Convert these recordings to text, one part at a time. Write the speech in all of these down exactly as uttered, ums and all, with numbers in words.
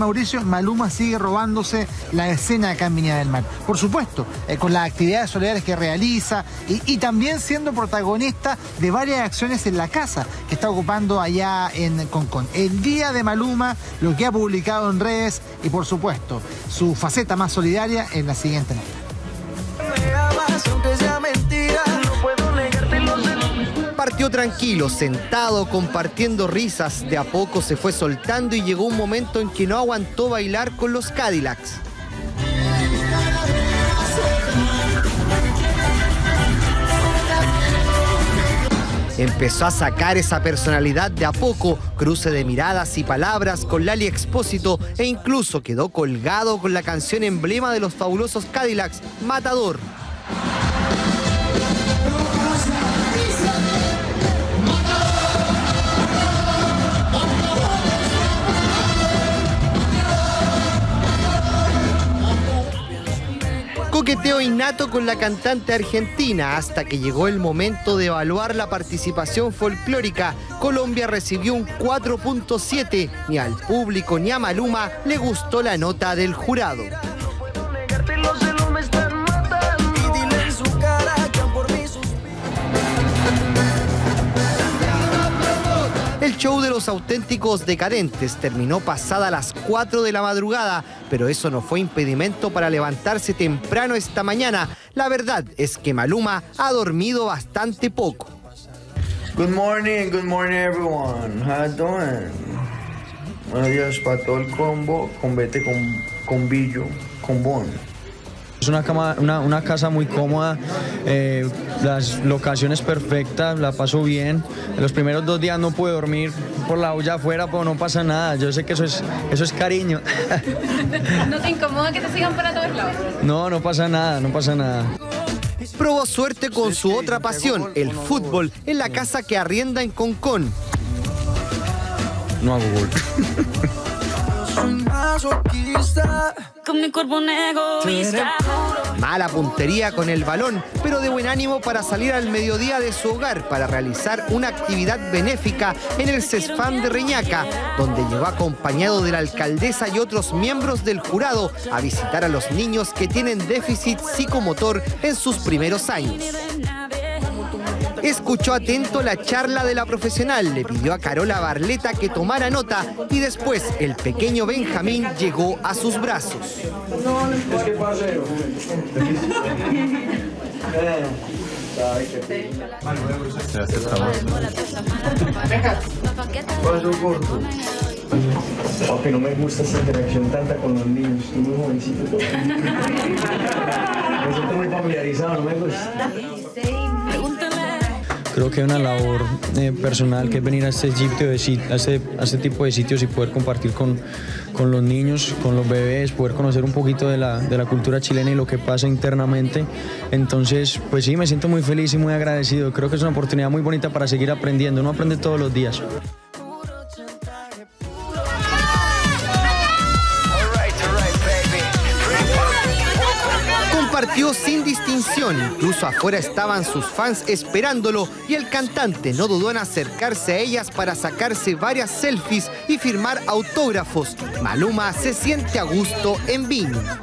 Mauricio, Maluma sigue robándose la escena acá en Viña del Mar. Por supuesto, eh, con las actividades solidarias que realiza y, y también siendo protagonista de varias acciones en la casa que está ocupando allá en Concón. El día de Maluma, lo que ha publicado en redes y por supuesto su faceta más solidaria en la siguiente nota. Partió tranquilo, sentado, compartiendo risas. De a poco se fue soltando y llegó un momento en que no aguantó bailar con los Cadillacs. Empezó a sacar esa personalidad de a poco, cruce de miradas y palabras con Lali Expósito e incluso quedó colgado con la canción emblema de los fabulosos Cadillacs, Matador. Coqueteo innato con la cantante argentina hasta que llegó el momento de evaluar la participación folclórica. Colombia recibió un cuatro punto siete. Ni al público ni a Maluma le gustó la nota del jurado. El show de los auténticos decadentes terminó pasada las cuatro de la madrugada, pero eso no fue impedimento para levantarse temprano esta mañana. La verdad es que Maluma ha dormido bastante poco. Good morning, good morning everyone. How you doing? Buenos días para todo el combo, con Vete, con, con Billo, con Bon. Es una, cama, una, una casa muy cómoda, eh, las locaciones perfectas, la paso bien. En los primeros dos días no pude dormir por la olla afuera, pero no pasa nada. Yo sé que eso es, eso es cariño. ¿No te incomoda que te sigan para todos lados? No, no pasa nada, no pasa nada. Probó suerte con su otra pasión, el fútbol, en la casa que arrienda en Concón. No hago gol. Con mi cuerpo egoísta. Mala puntería con el balón, pero de buen ánimo para salir al mediodía de su hogar para realizar una actividad benéfica en el CESFAM de Reñaca, donde llegó acompañado de la alcaldesa y otros miembros del jurado a visitar a los niños que tienen déficit psicomotor en sus primeros años. Escuchó atento la charla de la profesional, le pidió a Carola Barleta que tomara nota y después el pequeño Benjamín llegó a sus brazos. Es que paseo. Paso corto. Aunque no me gusta esa interacción tanta con los niños, estoy muy jovencito todavía. Me siento muy familiarizado, no me gusta. Creo que hay una labor eh, personal que es venir a este, sitio de, a, este, a este tipo de sitios y poder compartir con, con los niños, con los bebés, poder conocer un poquito de la, de la cultura chilena y lo que pasa internamente. Entonces, pues sí, me siento muy feliz y muy agradecido. Creo que es una oportunidad muy bonita para seguir aprendiendo. Uno aprende todos los días. Partió sin distinción, incluso afuera estaban sus fans esperándolo y el cantante no dudó en acercarse a ellas para sacarse varias selfies y firmar autógrafos. Maluma se siente a gusto en Viña.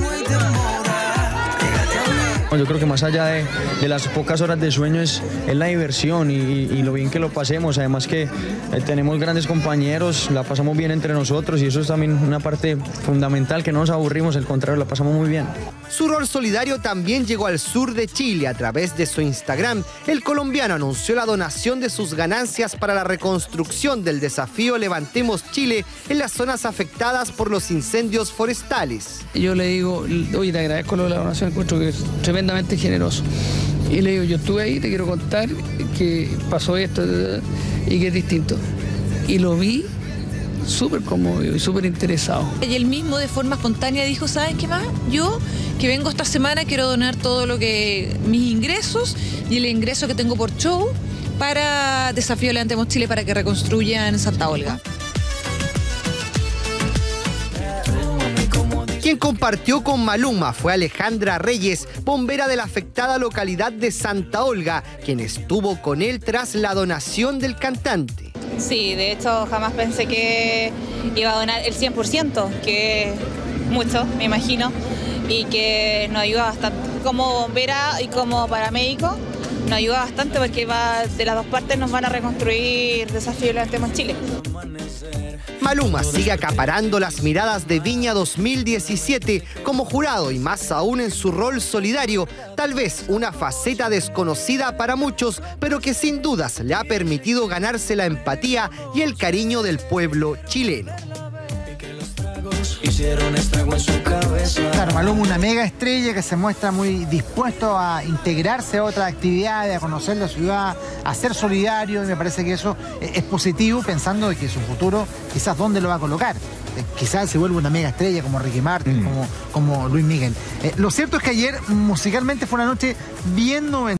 Yo creo que más allá de, de las pocas horas de sueño es, es la diversión y, y lo bien que lo pasemos. Además que eh, tenemos grandes compañeros, la pasamos bien entre nosotros y eso es también una parte fundamental, que no nos aburrimos, al contrario, la pasamos muy bien. Su rol solidario también llegó al sur de Chile. A través de su Instagram, el colombiano anunció la donación de sus ganancias para la reconstrucción del desafío Levantemos Chile en las zonas afectadas por los incendios forestales. Yo le digo, oye, te agradezco la donación, encuentro que es tremendamente generoso. Y le digo, yo estuve ahí, te quiero contar que pasó esto y que es distinto. Y lo vi súper conmovido y súper interesado. Y él mismo de forma espontánea dijo, ¿saben qué más? Yo que vengo esta semana quiero donar todo lo que, mis ingresos y el ingreso que tengo por show para Desafío Levantemos Chile para que reconstruyan Santa Olga. Quien compartió con Maluma fue Alejandra Reyes, bombera de la afectada localidad de Santa Olga, quien estuvo con él tras la donación del cantante. Sí, de hecho jamás pensé que iba a donar el cien por ciento, que es mucho, me imagino, y que nos ayuda bastante. Como bombera y como paramédico, nos ayuda bastante porque va, de las dos partes nos van a reconstruir Desafío Levantemos Chile. Maluma sigue acaparando las miradas de Viña dos mil diecisiete como jurado y más aún en su rol solidario, tal vez una faceta desconocida para muchos, pero que sin dudas le ha permitido ganarse la empatía y el cariño del pueblo chileno. Claro, Maluma, una mega estrella que se muestra muy dispuesto a integrarse a otras actividades, a conocer la ciudad, a ser solidario, y me parece que eso es positivo, pensando de que su futuro quizás dónde lo va a colocar. Quizás se vuelva una mega estrella como Ricky Martin, mm. como, como Luis Miguel. Eh, lo cierto es que ayer musicalmente fue una noche bien noventera.